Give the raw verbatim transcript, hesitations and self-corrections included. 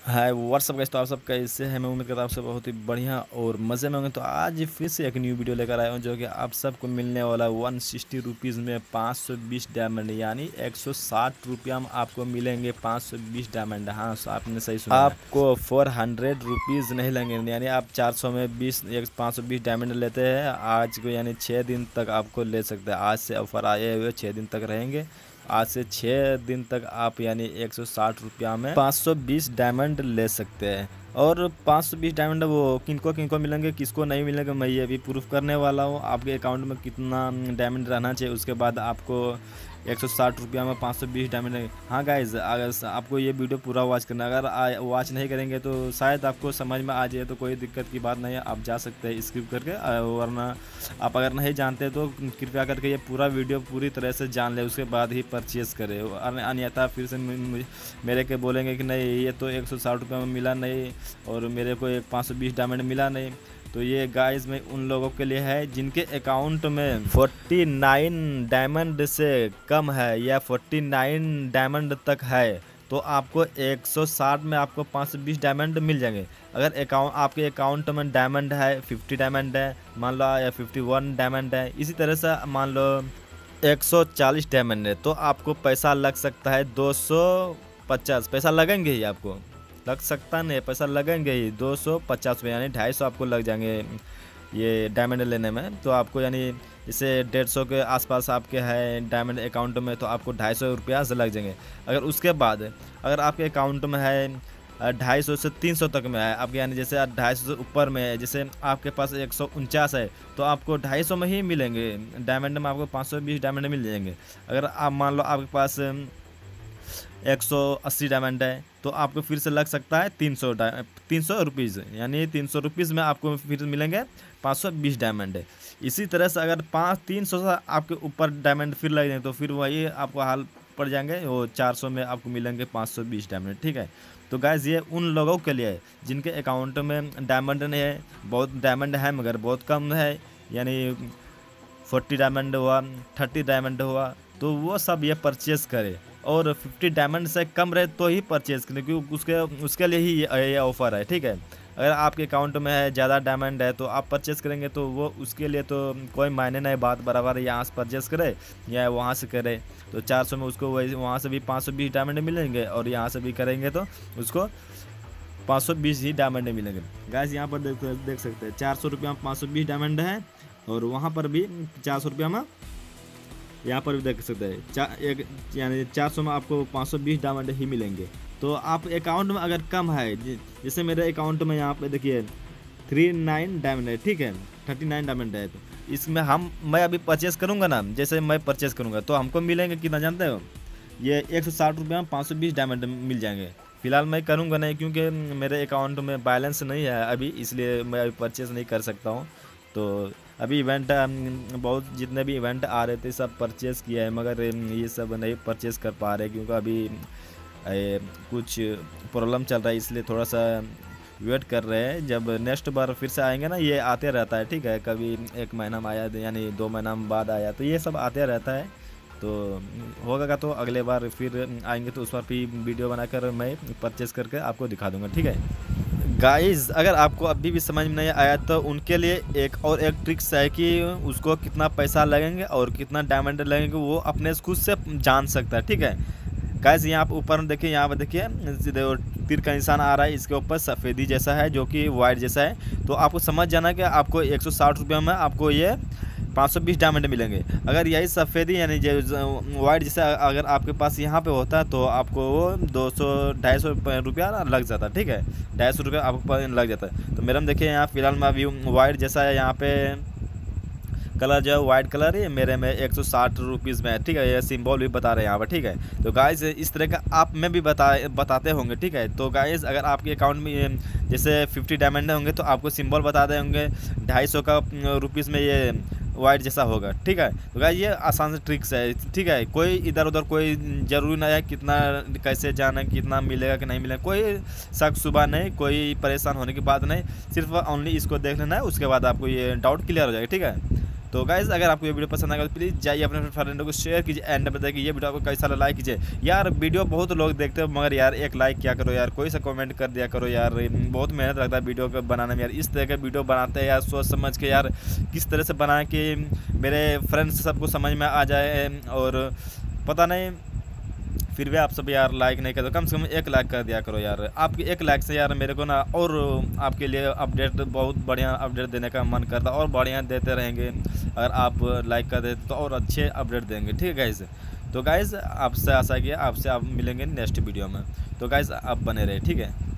Hi what's up guys. तो आप सब कैसे हैं? मैं उम्मीद करता हूँ आप सब बहुत ही बढ़िया और मज़े में होंगे। तो आज फिर से एक न्यू वीडियो लेकर आया हूँ जो कि आप सबको मिलने वाला वन सिक्सटी रुपीज़ में पाँच सौ बीस डायमंड, यानी एक सौ साठ रुपया में आपको मिलेंगे पाँच सौ बीस डायमंड। हाँ, so आपने सही सुना है। आपको फोर हंड्रेड रुपीज़ नहीं लेंगे, यानी आप चार सौ में बीस एक पाँच सौ बीस डायमंड लेते हैं आज को, यानी छः दिन तक आपको ले सकते हैं। आज से ऑफर आए हुए छः दिन तक रहेंगे। आज से छः दिन तक आप यानी एक सौ साठ रुपया में पाँच सौ बीस डायमंड ले सकते हैं। और पाँच सौ बीस डायमंड वो किनको किनको मिलेंगे, किसको नहीं मिलेंगे, मैं ये भी प्रूफ करने वाला हूँ। आपके अकाउंट में कितना डायमंड रहना चाहिए, उसके बाद आपको एक सौ साठ रुपया में पाँच सौ बीस डायमंड। हाँ गाइज, अगर आपको ये वीडियो पूरा वॉच करना, अगर वॉच नहीं करेंगे तो शायद आपको समझ में आ जाए, तो कोई दिक्कत की बात नहीं है, आप जा सकते हैं स्किप करके। वरना आप अगर नहीं जानते तो कृपया करके ये पूरा वीडियो पूरी तरह से जान ले, उसके बाद ही परचेज़ करें। अन्यथा फिर से मेरे के बोलेंगे कि नहीं ये तो एक सौ साठ रुपये में मिला नहीं और मेरे को एक पाँच सौ बीस डायमंड मिला नहीं। तो ये गाइस में उन लोगों के लिए है जिनके अकाउंट में उनचास डायमंड से कम है या उनचास डायमंड तक है, तो आपको एक सौ साठ में आपको पाँच सौ बीस डायमंड मिल जाएंगे। अगर अकाउंट आपके अकाउंट में डायमंड है पचास डायमंड है मान लो, या इक्यावन डायमंड है, इसी तरह से मान लो एक सौ चालीस डायमंड है, तो आपको पैसा लग सकता है दो सौ पचास। पैसा लगेंगे ही, आपको लग सकता नहीं, पैसा लगेंगे ही दो सौ पचास रुपये, यानी ढाई सौ आपको लग जाएंगे ये डायमंड लेने में। तो आपको यानी इसे डेढ़ सौ के आसपास आपके है डायमंड अकाउंट में, तो आपको ढाई सौ रुपया से लग जाएंगे। अगर उसके बाद अगर आपके अकाउंट में है ढाई सौ से तीन सौ तक में है आपके, यानी जैसे ढाई सौ से ऊपर में है, जैसे आपके पास एक सौ उनचास है, तो आपको ढाई सौ में ही मिलेंगे डायमंड में, आपको पाँच सौ बीस डायमंड मिल जाएंगे। अगर आप मान लो आपके पास एक सौ अस्सी डायमंड है, तो आपको फिर से लग सकता है तीन सौ तीन सौ रुपीज़, यानी तीन सौ रुपीज़ में आपको फिर मिलेंगे पाँच सौ बीस डायमंड। इसी तरह से अगर पाँच तीन सौ से आपके ऊपर डायमंड फिर लग जाए, तो फिर वही आपको हाल पड़ जाएंगे, वो चार सौ में आपको मिलेंगे पाँच सौ बीस डायमंड। ठीक है, तो गाइस ये उन लोगों के लिए है जिनके अकाउंट में डायमंड नहीं है, बहुत डायमंड है मगर बहुत कम है, यानी चालीस डायमंड हुआ, तीस डायमंड हुआ, तो वो सब ये परचेज़ करे। और पचास डायमंड से कम रहे तो ही परचेज़ करें, क्योंकि उसके उसके लिए ही ये ऑफ़र है। ठीक है, अगर आपके अकाउंट में है ज़्यादा डायमंड है तो आप परचेज़ करेंगे, तो वो उसके लिए तो कोई मायने नहीं, बात बराबर है, यहाँ से परचेज़ करे या वहाँ से करे। तो चार सौ में उसको वही वहाँ से भी पाँच सौ बीस डायमंड मिलेंगे, और यहाँ से भी करेंगे तो उसको पाँच सौ बीस ही डायमंड मिलेंगे। गाइस यहाँ पर देख देख सकते हैं चार सौ रुपया में पाँच सौ बीस डायमंड है, और वहाँ पर भी चार सौ रुपया में यहाँ पर भी देख सकते हैं चार एक, यानी चार सौ में आपको पाँच सौ बीस डायमंड ही मिलेंगे। तो आप अकाउंट में अगर कम है, जैसे मेरे अकाउंट में यहाँ पे देखिए थ्री नाइन डायमंड है, ठीक है, थर्टी नाइन डायमंड है, तो इसमें हम मैं अभी परचेज़ करूँगा ना, जैसे मैं परचेज़ करूँगा तो हमको मिलेंगे कितना जानते हो, ये एक सौ साठ रुपये में पाँच सौ बीस डायमंड मिल जाएंगे। फिलहाल मैं करूँगा नहीं, क्योंकि मेरे अकाउंट में बैलेंस नहीं है अभी, इसलिए मैं अभी परचेज़ नहीं कर सकता हूँ। तो अभी इवेंट बहुत जितने भी इवेंट आ रहे थे सब परचेज़ किया है, मगर ये सब नहीं परचेज़ कर पा रहे, क्योंकि अभी ए, कुछ प्रॉब्लम चल रहा है, इसलिए थोड़ा सा वेट कर रहे हैं। जब नेक्स्ट बार फिर से आएंगे ना, ये आते रहता है, ठीक है, कभी एक महीना में आया, यानी दो महीना में बाद आया, तो ये सब आते रहता है। तो होगा तो अगले बार फिर आएंगे तो उस पर भी वीडियो बनाकर मैं परचेज़ करके आपको दिखा दूँगा। ठीक है गाइज़, अगर आपको अभी भी समझ में नहीं आया तो उनके लिए एक और एक ट्रिक्स है कि उसको कितना पैसा लगेंगे और कितना डायमंड लगेंगे वो अपने खुद से जान सकता है। ठीक है गाइज़, यहाँ पर ऊपर देखिए, यहाँ पर देखिए तीर का निशान आ रहा है, इसके ऊपर सफ़ेदी जैसा है जो कि वाइट जैसा है, तो आपको समझ जाना कि आपको एक सौ साठ रुपये में आपको ये पाँच सौ बीस डायमंड मिलेंगे। अगर यही सफ़ेदी यानी जो वाइट जैसा अगर आपके पास यहाँ पे होता है तो आपको वो दो सौ ढाई सौ रुपया लग जाता है। ठीक है, ढाई सौ रुपया आपको लग जाता है। तो मेरे में देखिए यहाँ फिलहाल में अभी वाइट जैसा है, यहाँ पे कलर जो है वाइट कलर है, मेरे में एक सौ साठ रुपीज़ में है। ठीक है, ये सिंबल भी बता रहे हैं यहाँ पर। ठीक है, तो गाइस इस तरह का आप में भी बता बताते होंगे। ठीक है, तो गाइस अगर आपके अकाउंट में जैसे फिफ्टी डायमंड होंगे तो आपको सिंबल बताते होंगे, ढाई सौ का रुपीज़ में ये वाइट जैसा होगा। ठीक है, तो गाइस ये आसान से ट्रिक्स है। ठीक है, कोई इधर उधर कोई ज़रूरी नहीं है कितना कैसे जाना, कितना मिलेगा कि नहीं मिलेगा, कोई शक सुबह नहीं, कोई परेशान होने की बात नहीं, सिर्फ ओनली इसको देख लेना है, उसके बाद आपको ये डाउट क्लियर हो जाएगा। ठीक है, तो गाइस अगर आपको ये वीडियो पसंद आएगा तो प्लीज़ जाइए अपने फ्रेंडों को शेयर कीजिए एंड बताइए कि ये वीडियो आपको कैसा लगा, लाइक कीजिए। यार वीडियो बहुत लोग देखते हो मगर यार एक लाइक क्या करो यार, कोई सा कमेंट कर दिया करो यार, बहुत मेहनत लगता है वीडियो को बनाने में यार। इस तरह के वीडियो बनाते हैं यार सोच समझ के यार, किस तरह से बनाए कि मेरे फ्रेंड्स सबको समझ में आ जाए। और पता नहीं फिर भी आप सब यार लाइक नहीं करते, कम से कम एक लाइक कर दिया करो यार। आपके एक लाइक से यार मेरे को ना और आपके लिए अपडेट बहुत बढ़िया अपडेट देने का मन करता और बढ़िया देते रहेंगे। अगर आप लाइक कर देते तो और अच्छे अपडेट देंगे, ठीक है गाइज़। तो गाइज़ आपसे आशा किया आपसे आप मिलेंगे नेक्स्ट वीडियो में, तो गाइज़ आप बने रहे, ठीक है।